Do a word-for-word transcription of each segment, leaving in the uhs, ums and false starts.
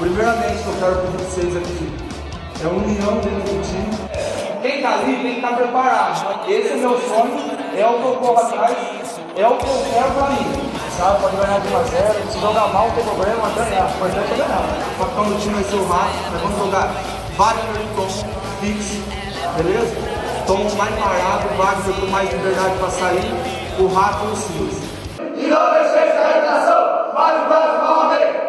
Primeiramente, eu quero pedir pra vocês aqui é união dentro do time. Quem tá ali tem que estar preparado. Esse é meu sonho, é o que eu corro atrás, é o que eu quero pra mim. Sabe, pode ganhar de um a zero, se jogar mal não tem problema, ganhar. O importante é ganhar. O capitão do time vai ser o Rafa, nós vamos jogar Wagner com fixo, beleza? Tom mais parado, o Wagner com mais liberdade pra sair, o Rafa e o Silas. E não deixei essa redação, mais o braço pra bater!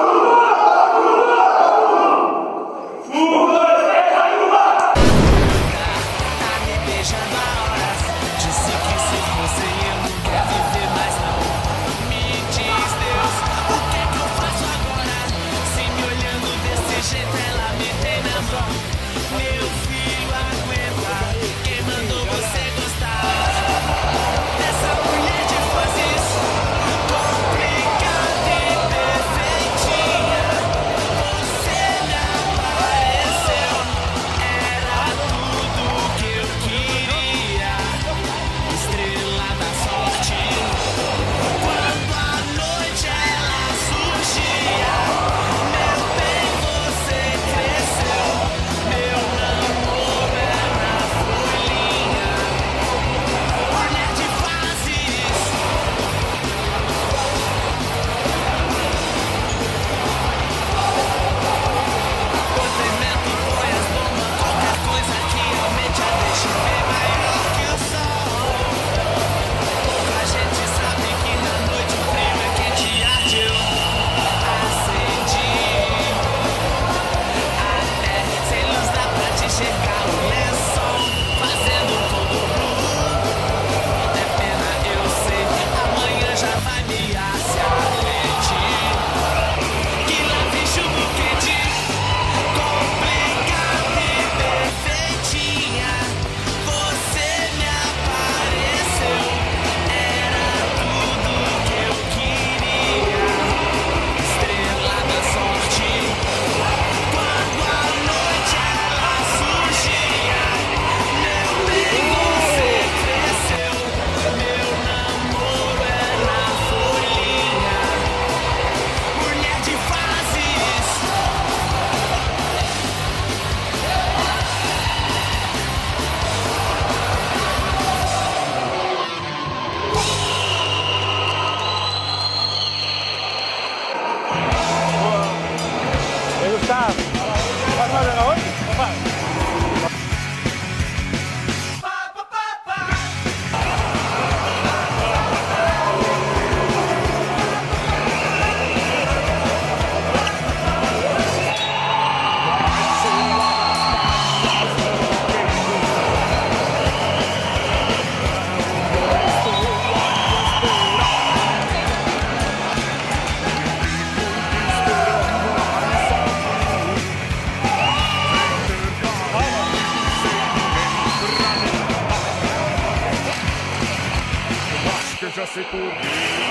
Já sei por quê.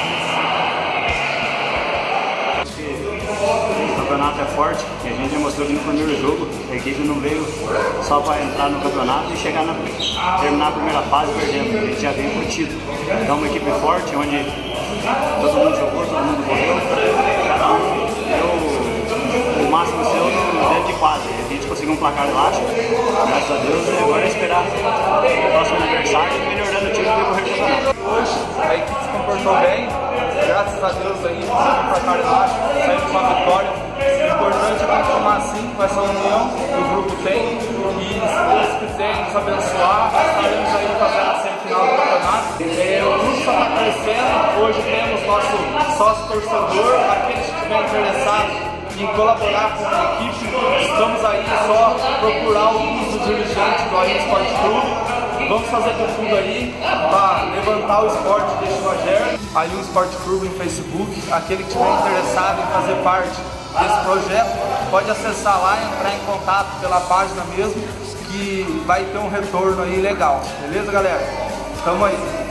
O campeonato é forte e a gente já mostrou que no primeiro jogo a equipe não veio só para entrar no campeonato e chegar na, terminar a primeira fase perdendo. A gente já veio por título. Então, uma equipe forte onde todo mundo jogou, todo mundo correu, cada um deu o máximo seu dentro de quadra. A gente conseguiu um placar elástico, graças a Deus, e agora é esperar o próximo aniversário melhorando o time do decorrer do campeonato. Hoje a equipe se comportou bem, graças a Deus aí, conseguimos placar elástico, saímos com a vitória. O importante é continuar assim, com essa união que o grupo tem, e se Deus quiser nos abençoar, nós estaremos aí fazendo a semifinal do campeonato. É, o grupo só está crescendo, hoje temos nosso sócio torcedor, aqueles que estiverem interessados em colaborar com a equipe, estamos aí só procurar alguns dos dirigentes do Allianz Esporte Clube. Vamos fazer de tudo aí para levantar o esporte deste Rogério. Allianz Esporte Clube no Facebook, aquele que estiver interessado em fazer parte desse projeto, pode acessar lá e entrar em contato pela página mesmo, que vai ter um retorno aí legal. Beleza, galera? Tamo aí.